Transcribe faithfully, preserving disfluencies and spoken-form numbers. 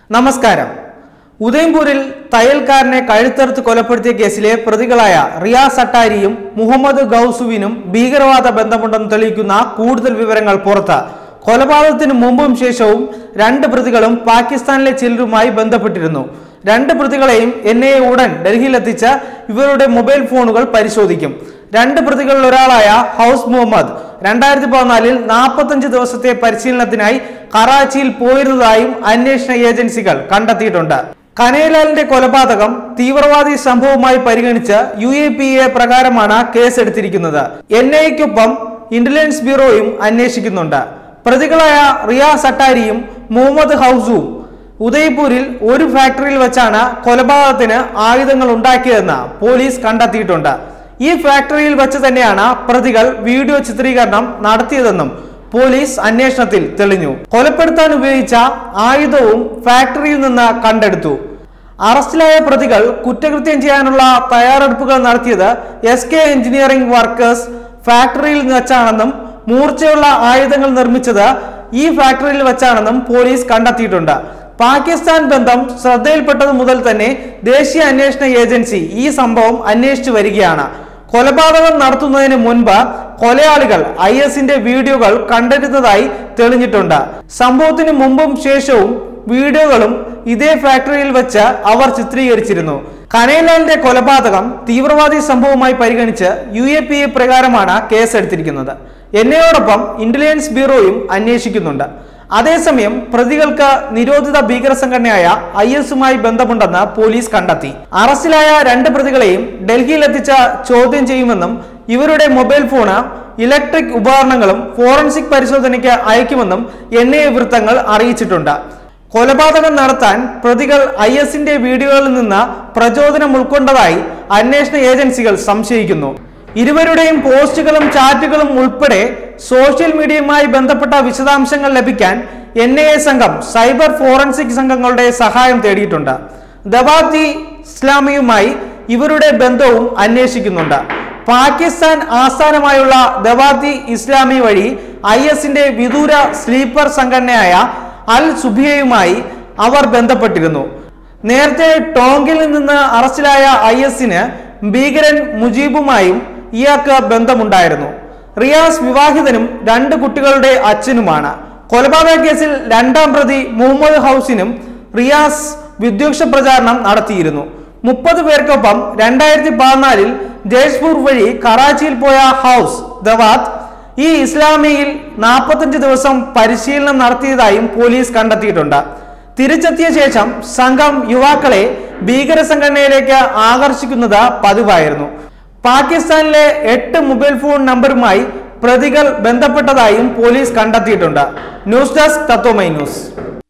നമസ്കാരം. ഉദയംപൂരിൽ തയ്യൽക്കാരനെ കഴുത്തറുത്ത് കൊലപ്പെടുത്തിയ കേസിലെ പ്രതികളായ റിയാസ് അട്ടാരിയും മുഹമ്മദ് ഗൗസുവിനും ഭീകരവാദ ബന്ധമുണ്ടെന്ന് തെളിയിക്കുന്ന കൂടുതൽ വിവരങ്ങൾ പുറത്ത്. കൊലപാതകത്തിന് മുമ്പും ശേഷവും രണ്ട് പ്രതികളും പാകിസ്ഥാനിലെ ചിലരുമായി ബന്ധപ്പെട്ടിരുന്നു. രണ്ട് പ്രതികളെയും എൻ ഐ എ ഉടൻ ഡൽഹിയിലെത്തിച്ച് ഇവരുടെ മൊബൈൽ ഫോണുകൾ പരിശോധിക്കും. രണ്ട് പ്രതികളിൽ ഒരാളായ ഹൗസ് മുഹമ്മദ് രണ്ടായിരത്തി പതിനാലിൽ നാൽപ്പത്തഞ്ച് ദിവസത്തെ പരിശീലനത്തിനായി കറാച്ചിയിൽ പോയിരുന്നതായും അന്വേഷണ ഏജൻസികൾ കണ്ടെത്തിയിട്ടുണ്ട്. കനയ്യലാലിന്റെ കൊലപാതകം തീവ്രവാദി സംഭവമായി പരിഗണിച്ച് യു എ പി എ പ്രകാരമാണ് കേസെടുത്തിരിക്കുന്നത്. എൻ ഐ എക്കൊപ്പം ഇന്റലിജൻസ് ബ്യൂറോയും അന്വേഷിക്കുന്നുണ്ട്. പ്രതികളായ റിയാസ് അട്ടാരിയും മുഹമ്മദ് ഹൗസും ഉദയ്പൂരിൽ ഒരു ഫാക്ടറിയിൽ വെച്ചാണ് കൊലപാതകത്തിന് ആയുധങ്ങൾ ഉണ്ടാക്കിയതെന്ന് പോലീസ് കണ്ടെത്തിയിട്ടുണ്ട്. ഈ ഫാക്ടറിയിൽ വെച്ച് തന്നെയാണ് പ്രതികൾ വീഡിയോ ചിത്രീകരണം നടത്തിയതെന്നും പോലീസ് അന്വേഷണത്തിൽ തെളിഞ്ഞു. കൊലപ്പെടുത്താൻ ഉപയോഗിച്ച ആയുധവും ഫാക്ടറിയിൽ നിന്ന് കണ്ടെടുത്തു. അറസ്റ്റിലായ പ്രതികൾ കുറ്റകൃത്യം ചെയ്യാനുള്ള തയ്യാറെടുപ്പുകൾ നടത്തിയത് എസ് കെ എഞ്ചിനീയറിംഗ് വർക്കേഴ്സ് ഫാക്ടറിയിൽ വെച്ചാണെന്നും മൂർച്ചയുള്ള ആയുധങ്ങൾ നിർമ്മിച്ചത് ഈ ഫാക്ടറിയിൽ വെച്ചാണെന്നും പോലീസ് കണ്ടെത്തിയിട്ടുണ്ട്. പാകിസ്ഥാൻ ബന്ധം ശ്രദ്ധയിൽപ്പെട്ടത് മുതൽ തന്നെ ദേശീയ അന്വേഷണ ഏജൻസി ഈ സംഭവം അന്വേഷിച്ചു വരികയാണ്. കൊലപാതകം നടത്തുന്നതിന് മുൻപ് കൊലയാളികൾ ഐ എസിന്റെ വീഡിയോകൾ കണ്ടിരുന്നതായി തെളിഞ്ഞിട്ടുണ്ട്. സംഭവത്തിന് മുമ്പും ശേഷവും വീഡിയോകളും ഇതേ ഫാക്ടറിയിൽ വെച്ച് അവർ ചിത്രീകരിച്ചിരുന്നു. കനയ്യലാലിന്റെ കൊലപാതകം തീവ്രവാദി സംഭവമായി പരിഗണിച്ച് യു എ പി എ പ്രകാരമാണ് കേസെടുത്തിരിക്കുന്നത്. എൻ ഐ എയോടൊപ്പം ഇന്റലിജൻസ് ബ്യൂറോയും അന്വേഷിക്കുന്നുണ്ട്. അതേസമയം പ്രതികൾക്ക് നിരോധിത ഭീകര സംഘടനയായ ഐ എസുമായി ബന്ധമുണ്ടെന്ന് പോലീസ് കണ്ടെത്തി. അറസ്റ്റിലായ രണ്ട് പ്രതികളെയും ഡൽഹിയിലെത്തിച്ച് ചോദ്യം ചെയ്യുമെന്നും ഇവരുടെ മൊബൈൽ ഫോണ്, ഇലക്ട്രിക് ഉപകരണങ്ങളും ഫോറൻസിക് പരിശോധനയ്ക്ക് അയക്കുമെന്നും എൻ ഐ എ വൃത്തങ്ങൾ അറിയിച്ചിട്ടുണ്ട്. കൊലപാതകം നടത്താൻ പ്രതികൾ ഐ എസിന്റെ വീഡിയോകളിൽ നിന്ന് പ്രചോദനം ഉൾക്കൊണ്ടതായി അന്വേഷണ ഏജൻസികൾ സംശയിക്കുന്നു. ഇരുവരുടെയും പോസ്റ്റുകളും ചാറ്റുകളും ഉൾപ്പെടെ സോഷ്യൽ മീഡിയയുമായി ബന്ധപ്പെട്ട വിശദാംശങ്ങൾ ലഭിക്കാൻ എൻ ഐ എ സംഘം സൈബർ ഫോറൻസിക് സംഘങ്ങളുടെ സഹായം തേടിയിട്ടുണ്ട്. ദവാത്തി ഇസ്ലാമിയുമായി ഇവരുടെ ബന്ധവും അന്വേഷിക്കുന്നുണ്ട്. പാകിസ്ഥാൻ ആസ്ഥാനമായുള്ള ദവാത്തി ഇസ്ലാമി വഴി ഐ എസിന്റെ വിദൂര സ്ലീപ്പർ സംഘടനയായ അൽ സുബിയയുമായി അവർ ബന്ധപ്പെട്ടിരുന്നു. നേരത്തെ ടോങ്കിൽ നിന്ന് അറസ്റ്റിലായ ഐ എസിന് ഭീകരൻ മുജീബുമായും ഇയാൾക്ക് ബന്ധമുണ്ടായിരുന്നു. റിയാസ് വിവാഹിതനും രണ്ട് കുട്ടികളുടെ അച്ഛനുമാണ്. കൊലപാതക കേസിൽ രണ്ടാം പ്രതി മുഹമ്മദ് ഹൗസിനും റിയാസ് വിദ്വേഷ പ്രചാരണം നടത്തിയിരുന്നു. മുപ്പത് പേർക്കൊപ്പം രണ്ടായിരത്തി പതിനാലിൽ ജയ്പൂർ വഴി കറാച്ചിയിൽ പോയ ഹൗസ് ദവാത്ത് ഈ ഇസ്ലാമിയിൽ നാൽപ്പത്തഞ്ച് ദിവസം പരിശീലനം നടത്തിയതായും പോലീസ് കണ്ടെത്തിയിട്ടുണ്ട്. തിരിച്ചെത്തിയ ശേഷം സംഘം യുവാക്കളെ ഭീകര സംഘടനയിലേക്ക് ആകർഷിക്കുന്നത് പതിവായിരുന്നു. പാകിസ്ഥാനിലെ എട്ട് മൊബൈൽ ഫോൺ നമ്പറുമായി പ്രതികൾ ബന്ധപ്പെട്ടതായും പോലീസ് കണ്ടെത്തിയിട്ടുണ്ട്. ന്യൂസ് ഡെസ്ക് തത്വമൈ ന്യൂസ്.